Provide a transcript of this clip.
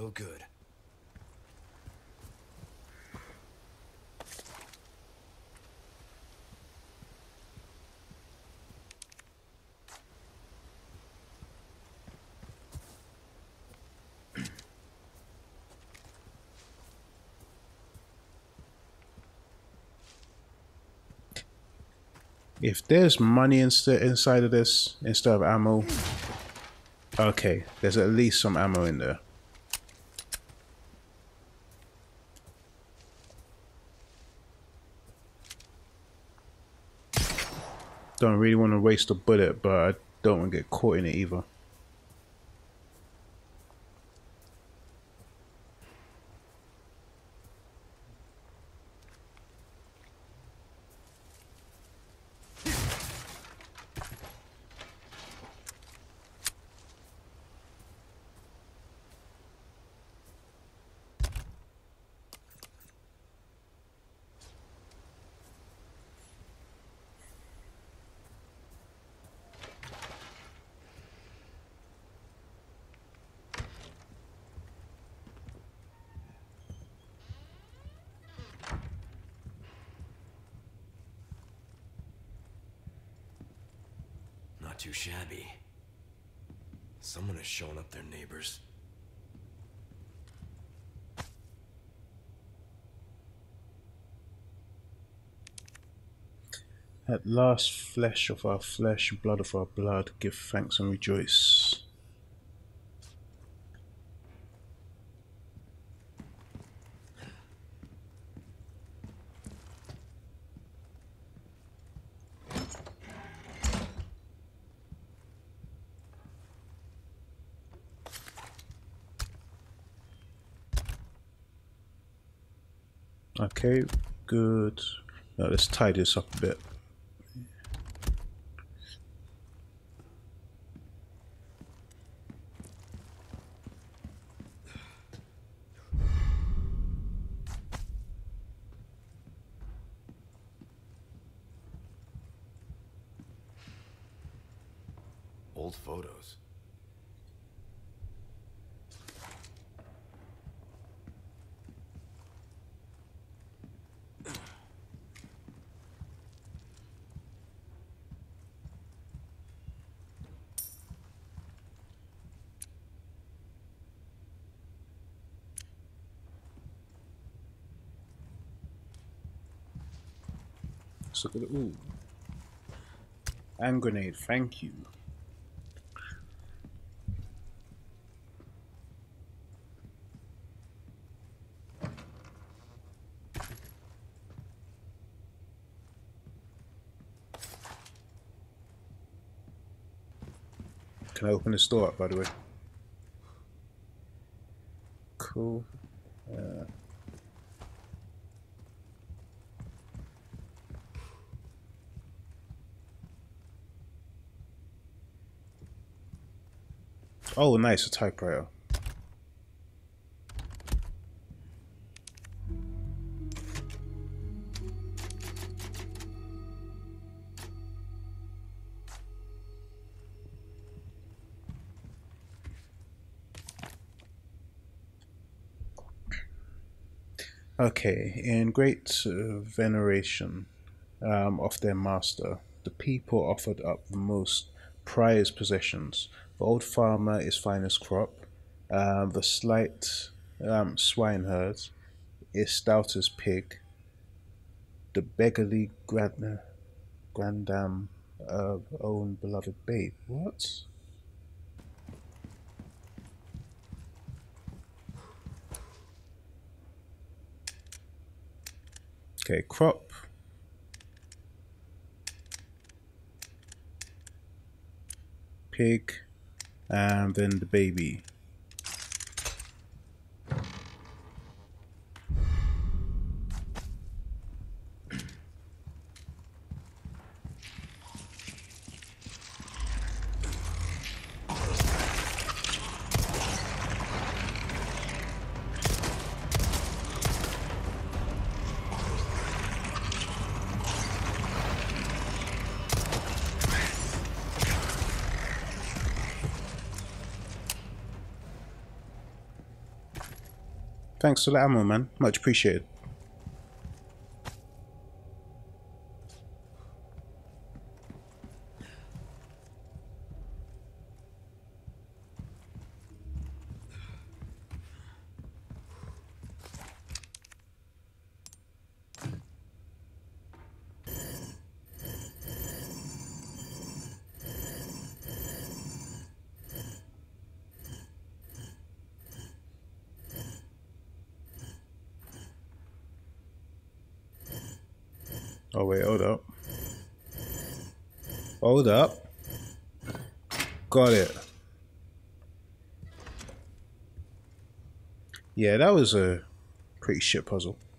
so good. If there's money inside of this instead of ammo, okay, there's at least some ammo in there. Don't really want to waste a bullet, but I don't want to get caught in it either. Not too shabby. Someone has shown up their neighbors. At last, flesh of our flesh, blood of our blood, give thanks and rejoice. Okay, good. Now let's tidy this up a bit. Old photos. Let's look at it. Ooh. And grenade, thank you. Can I open this door up, by the way? Cool. Oh, nice, a typewriter. Okay, in great veneration of their master, the people offered up the most prized possessions. The old farmer is finest crop, the slight swineherd is stoutest pig, the beggarly grandam of own beloved babe. What? Okay, crop. Pig. And then the baby. Thanks for the ammo, man. Much appreciated. Oh wait, hold up. Hold up. Got it. Yeah, that was a pretty shit puzzle.